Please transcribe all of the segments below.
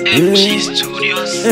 SMG Studios.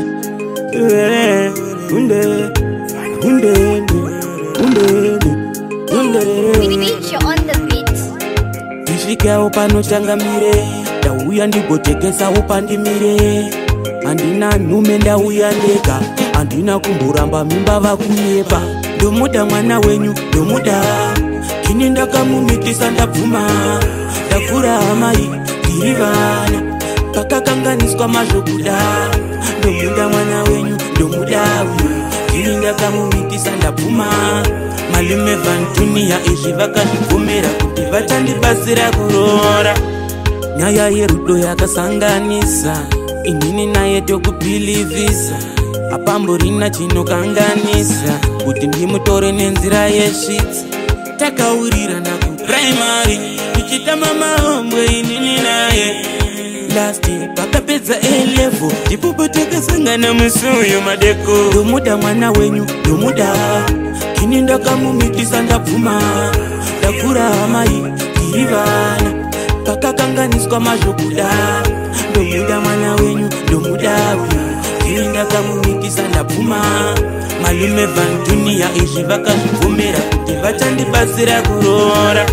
Feature on the beat. Ndisvikawo panochangamire, ndauya ndigotekesa upandimire. Handina nhume ndauya ndega, handina kumboramba mimba vakuyepa. Ndomuda mwana wenyu, ndomuda ini ndakamumitisa ndabvuma. Ndakura amai, tiri vana pakakanganiswa mazvokuda. Ndomuda mwana wenyu, ndomuda ini ndakamumitisa ndabvuma. Malume Vantuniya izvi vakazvibvumira kuti vachandibasira kuroora. Nyaya yerudo yakasanganisa, inini naye tokubhilivhisa. Apamborina chinokanganisa kuti ndimutore nenzira yesvitsi. Takaurirana kupuraimari tichitama mahombwe inini naye. Last year pakapedza A-level ndipopo takasangana musi uyu madeko. Ndomuda mwana wenyu, ndomuda ini ndakamumitisa ndabvuma. Ndakura amai, tiri vana pakakanganiswa mazvokuda. Ndomuda mwana wenyu, ndomuda ini ndakamumitisa ndabvuma. Malume Vantuniya izvi vakazvibvumira kuti vachandibasira kuroora.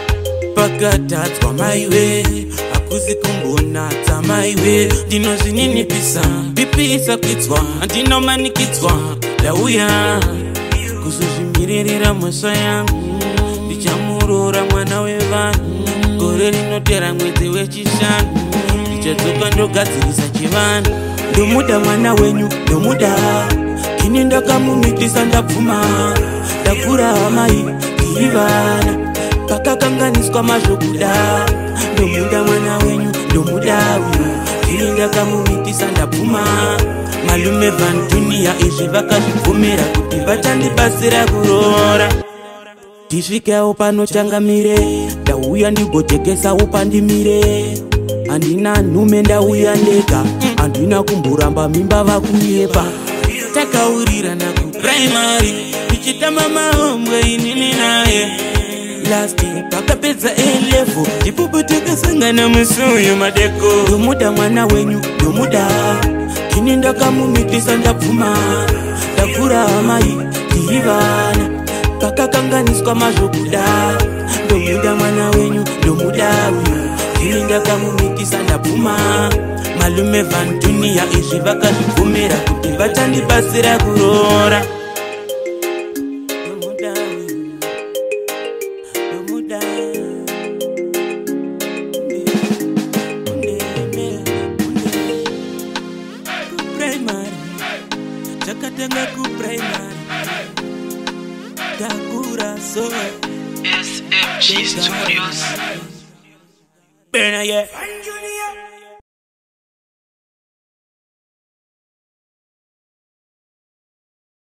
Pakatadzwa maiwe, hakuzi kumbonatsa maiwe. Ndinozvininipisa, pipi isakwitswa, handinomanikidzwa. Ndauya kuzozvimirira mhosva yangu, ndichamuroora mwana wevanhu. Gore rinotera mwedzi wechishanu, ndichadzoka ndogadzirisa chivanhu. Ndomuda mwana wenyu, ndomuda ini ndakamumitisa ndabvuma. Ndakura amai, tiri vana pakakanganiswa mazvokuda. Ndomuda mwana wenyu, ndomuda ini ndakamumitisa ndabvuma. Malume Vantuniya izvi vakazvibvumira kuti vachandibasira kuroora. Ndisvikawo panochangamire, ndauya ndigotekesa upandimire. Handina nhume ndauya ndega, handina kumboramba mimba vakuyepa. Takaurirana kupuraimari tichitama mahombwe inini naye. Last year pakapedza A-level ndipopo takasangana musi uyu madeko. Ndomuda mwana wenyu, ndomuda ini ndakamumitisa ndabvuma. Ndakura amai, tiri vana pakakanganiswa mazvokuda. Ndomuda mwana wenyu, ndomuda ini ndakamumitisa ndabvuma. Malume Vantuniya izvi vakazvibvumira kuti vachandibasira kuroora. Chakatanga kupuraimari takura so SMG Studios. Burna, yeah.